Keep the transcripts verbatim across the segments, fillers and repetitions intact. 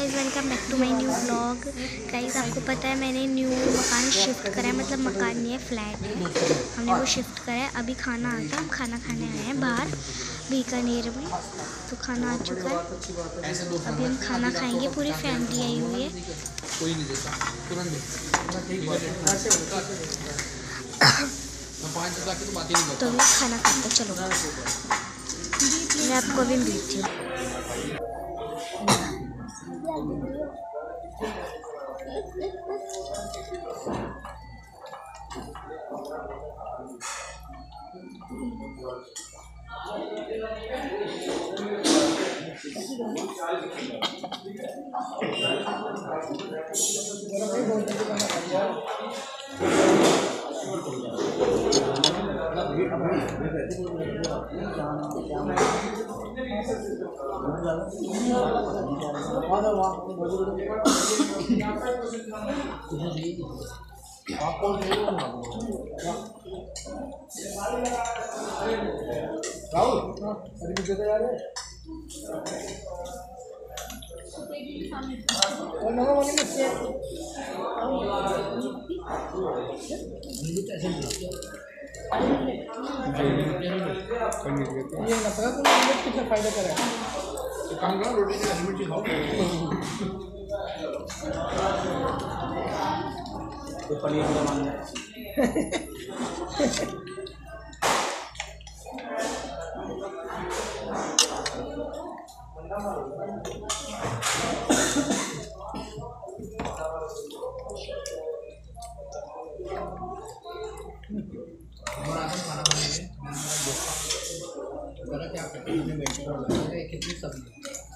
Guys, welcome back to my new vlog. Guys, आपको पता है मैंने न्यू मकान शिफ्ट करा है, मतलब मकान नहीं है, फ्लैट है। हमने वो शिफ्ट करा है। अभी खाना आ गया, हम खाना खाने आए हैं बाहर बीकानेर में। तो खाना आ चुका है, अभी हम खाना खाएंगे। पूरी फैमिली आई हुई है। तो अभी खाना खाते चलो, मैं आपको अभी मिलती हूँ। ये ना पता तो हेलमेट कितना फायदा करे। काम करो रोटी का हेलमेट ही खाओ। तो पनीर का मांगना है। खाना बनाएंगे क्या करते हैं कितनी सब्जी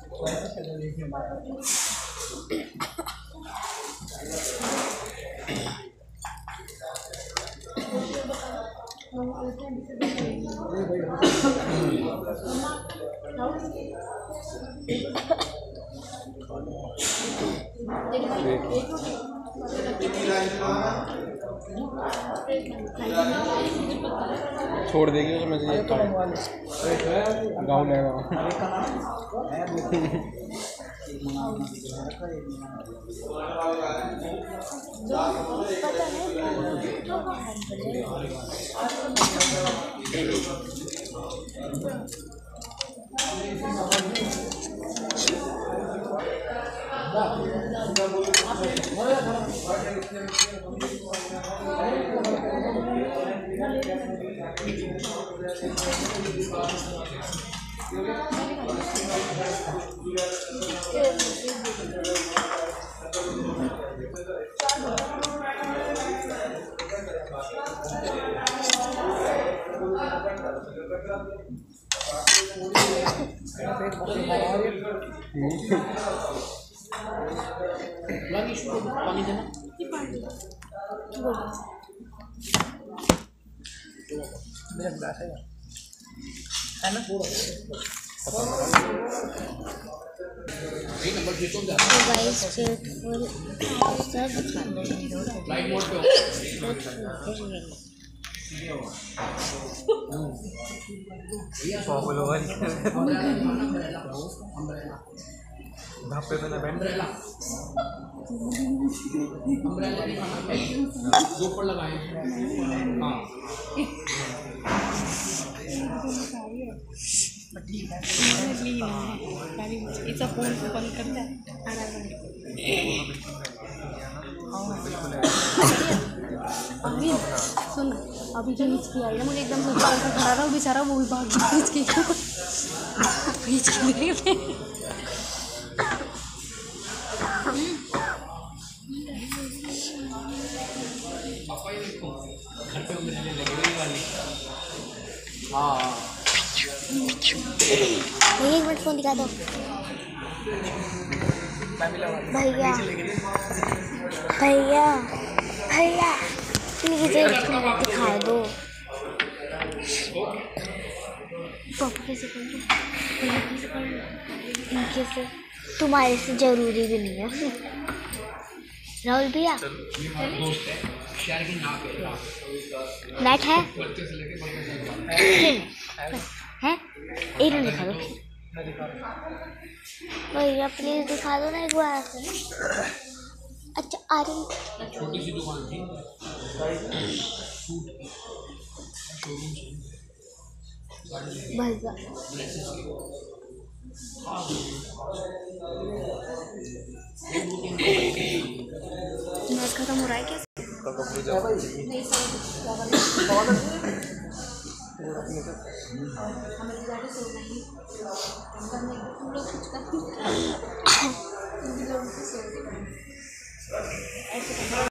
छोड़ देगी तो मैं गाँव में पानी देना मेरा ग्लास है है ना पूरा नंबर तो गाइस पेट फुल सब खाने लाइट मोड पे पे पहले बैंड ऊपर लगाए हाँ इसका फोन बंद करता है। अभी सुन, अभी जो हिचकी आई ना मुझे एकदम से ऊपर से खड़ा रहा, बेचारा वो भी भाग गया हिचकी के ऊपर। हिचकी देखे एक मिनट फोन दिखा दो भैया भैया भैया प्लीज एक मिनट दिखा दो। पापा कैसे कर दो, भैया कैसे कर दो, इनके से तुम्हारे से जरूरी भी नहीं है। राहुल भैया नेट है है एक मिनट दिखा दो। भैया प्लीज दिखा दो ना एक बार। अच्छा आ रही। छोटी सी दुकान थी भैया मैच खत्म हो रहा है क्या?